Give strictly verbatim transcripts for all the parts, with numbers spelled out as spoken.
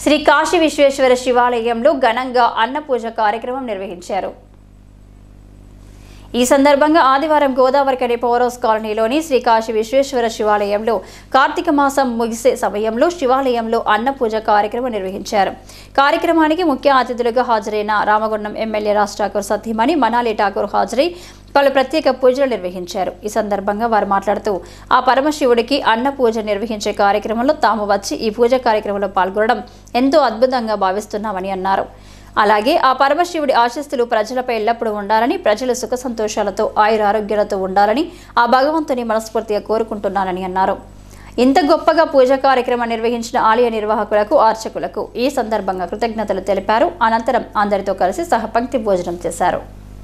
శ్రీ కాశీ విశ్వేశ్వర శివాలయంలో ఘనంగా అన్నపూజ కార్యక్రమం నిర్వహించారు. ఈ సందర్భంగా ఆదివారం గోదావరికని పౌరస్ కాలనీలోని శ్రీ కాశీ విశ్వేశ్వర శివాలయంలో కార్తీక మాసం ముగిసే సమయంలో శివాలయంలో అన్నపూజ కార్యక్రమం నిర్వహించారు. కార్యక్రమానికి ముఖ్య అతిథులుగా హాజరైన రామగుండం ఎమ్మెల్యే రాజ్ ఠాకూర్ సతీమణి మనాలి ఠాకూర్ హాజరై పలు ప్రత్యేక పూజలు నిర్వహించారు. ఈ సందర్భంగా వారు మాట్లాడుతూ ఆ పరమశివుడికి అన్న పూజ నిర్వహించే కార్యక్రమంలో తాము వచ్చి ఈ పూజ కార్యక్రమంలో పాల్గొనడం ఎంతో అద్భుతంగా భావిస్తున్నామని అన్నారు. అలాగే ఆ పరమశివుడి ఆశీస్సులు ప్రజలపై ఎల్లప్పుడూ ఉండాలని, ప్రజలు సుఖ సంతోషాలతో ఆయుర ఆరోగ్యాలతో ఉండాలని ఆ భగవంతుని మనస్ఫూర్తిగా కోరుకుంటున్నానని అన్నారు. ఇంత గొప్పగా పూజా కార్యక్రమం నిర్వహించిన ఆలయ నిర్వాహకులకు, అర్చకులకు ఈ సందర్భంగా కృతజ్ఞతలు తెలిపారు. అనంతరం అందరితో కలిసి సహపంక్తి భోజనం చేశారు.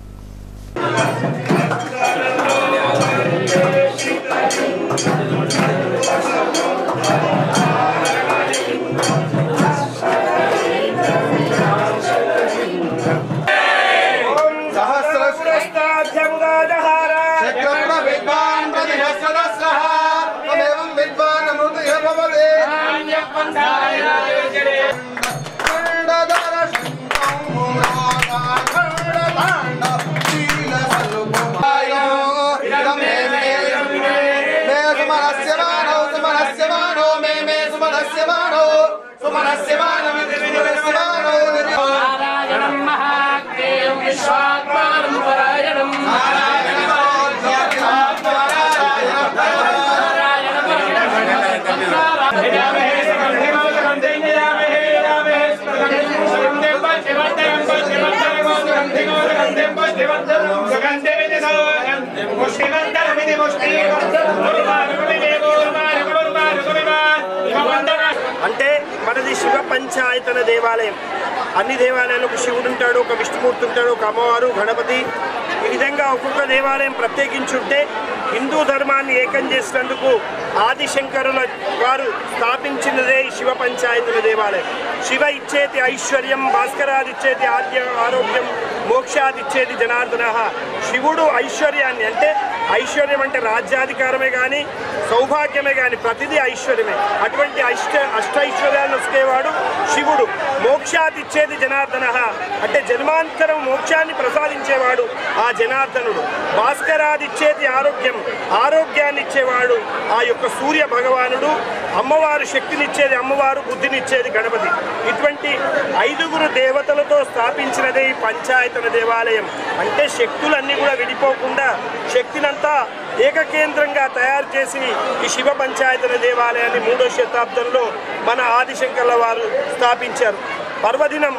అంటే మనది శివ పంచాయతన దేవాలయం. అన్ని దేవాలయాల్లో ఒక శివుడు ఉంటాడు, ఒక విష్ణుమూర్తి ఉంటాడు, ఒక అమ్మవారు, గణపతి. ఈ విధంగా ఒక్కొక్క దేవాలయం ప్రత్యేకించుంటే హిందూ ధర్మాన్ని ఏకం చేసినందుకు ఆదిశంకరుల వారు స్థాపించినదే ఈ శివ పంచాయతన దేవాలయం. శివ ఇచ్చేది ఐశ్వర్యం, భాస్కరాది ఇచ్చేది ఆద్య ఆరోగ్యం, మోక్షాది ఇచ్చేది జనార్దన. శివుడు ఐశ్వర్యాన్ని, అంటే ఐశ్వర్యం అంటే రాజ్యాధికారమే కానీ సౌభాగ్యమే కానీ ప్రతిదీ ఐశ్వర్యమే. అటువంటి అష్ట అష్టైశ్వర్యాన్ని వస్తేవాడు శివుడు. మోక్షాది ఇచ్చేది జనార్దన, అంటే జన్మాంతరం మోక్షాన్ని ప్రసాదించేవాడు ఆ జనార్దనుడు. భాస్కరాది ఇచ్చేది ఆరోగ్యం, ఆరోగ్యాన్ని ఇచ్చేవాడు ఆ యొక్క సూర్య భగవానుడు. అమ్మవారు శక్తినిచ్చేది అమ్మవారు, బుద్ధినిచ్చేది గణపతి. ఇటువంటి ఐదుగురు దేవతలతో స్థాపించినదే ఈ పంచాయతన దేవాలయం. అంటే శక్తులన్నీ కూడా విడిపోకుండా శక్తినంతా ఏకకేంద్రంగా తయారు చేసి ఈ శివ పంచాయతన దేవాలయాన్ని మూడో శతాబ్దంలో మన ఆదిశంకర్ల వారు స్థాపించారు. పర్వదినం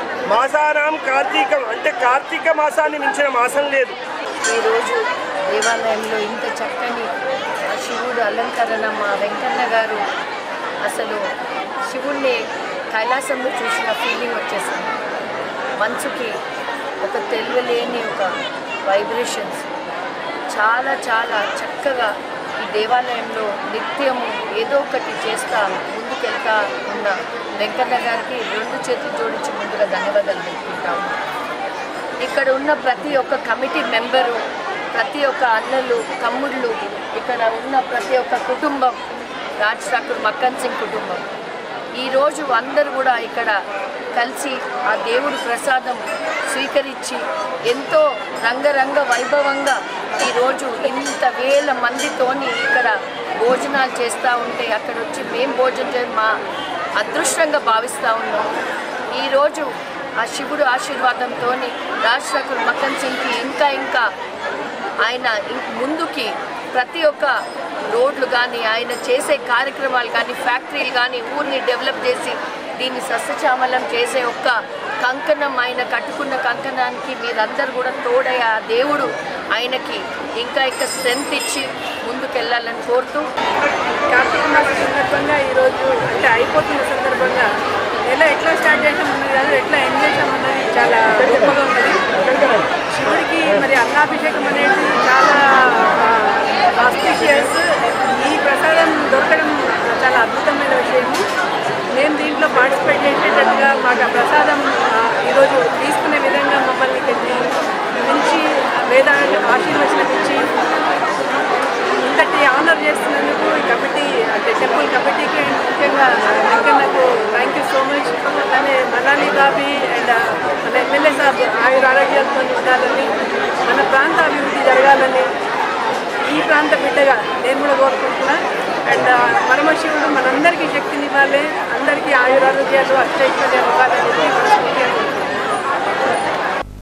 మాసానాం కార్తీకం, అంటే కార్తీక మాసాన్ని మించిన మాసం లేదు. ఈరోజు దేవాలయంలో ఇంత చక్కని శివుడు అలంకరణ మా వెంకన్న గారు అసలు శివుణ్ణి కైలాసంలో చూసిన ఫీలింగ్ వచ్చేసింది. మనసుకి ఒక తెలియలేని ఒక వైబ్రేషన్స్ చాలా చాలా చక్కగా ఈ దేవాలయంలో నిత్యము ఏదో ఒకటి చేస్తా ముందుకెళ్తా ఉన్న వెంకన్న గారికి రెండు చేతులు జోడించి ముందుగా ధన్యవాదాలు తెలుపుకుంటాము. ఇక్కడ ఉన్న ప్రతి ఒక్క కమిటీ మెంబరు, ప్రతి ఒక్క అన్నలు, తమ్ముళ్ళు, ఇక్కడ ఉన్న ప్రతి ఒక్క కుటుంబం, రాజ్ ఠాకూర్ మక్కన్ సింగ్ కుటుంబం, ఈరోజు అందరూ కూడా ఇక్కడ కలిసి ఆ దేవుడి ప్రసాదం స్వీకరించి ఎంతో రంగరంగ వైభవంగా ఈరోజు ఇంత వేల మందితోని ఇక్కడ భోజనాలు చేస్తూ ఉంటే అక్కడ వచ్చి మేము భోజనం చేయడం మా అదృష్టంగా భావిస్తూ ఉన్నాం. ఈరోజు ఆ శివుడు ఆశీర్వాదంతో రాజ్ ఠాకూర్ మక్కన్ సింగ్కి ఇంకా ఇంకా ఆయన ముందుకి ప్రతి ఒక్క రోడ్లు కానీ ఆయన చేసే కార్యక్రమాలు కానీ ఫ్యాక్టరీలు కానీ ఊరిని డెవలప్ చేసి దీన్ని సస్యశ్యామలం చేసే ఒక్క కంకణం, ఆయన కట్టుకున్న కంకణానికి మీరందరూ కూడా తోడై ఆ దేవుడు ఆయనకి ఇంకా ఇంకా స్ట్రెంత్ ఇచ్చి ముందుకెళ్ళాలని కోరుతూ కార్తీక మాస సందర్భంగా ఈరోజు అంటే అయిపోతున్న సందర్భంగా ఎలా ఎట్లా స్టార్ట్ చేసామన్నది కాదు, ఎట్లా ఎండ్ చేసామన్నది చాలా గొప్పగా ఉన్నది. శివుడికి మరి అన్నాభిషేకం అనేది చాలా ఆస్పిషియస్. ఈ ప్రసాదం దొరకడం చాలా అద్భుతమైన విషయము. మేము దీంట్లో పార్టిసిపేట్ చేసేటట్టుగా మాకు ఆ ప్రసాదం ఈరోజు తీసుకునే విధంగా మమ్మల్ని మించి వేదాన్ని ఆశీర్వచనమిచ్చి ఇంతటి ఆనర్ చేస్తున్నందుకు ఈ కమిటీ అంటే టెంపుల్ కమిటీకి ముఖ్యంగా వెంకన్నకు thank you so much. Malani Bobby and మన ఎమ్మెల్యే సాబ్ ఆయుర ఆరోగ్యాలతో ఉండాలని, మన ప్రాంత అభివృద్ధి జరగాలని ఈ ప్రాంత బిడ్డగా నేను కూడా కోరుకుంటున్నా. అండ్ పరమశివుడు మనందరికీ శక్తినివ్వాలి, అందరికీ ఆయురారోగ్యాలు అష్టైశ్వర్యాలు ఇవ్వాలని చెప్పి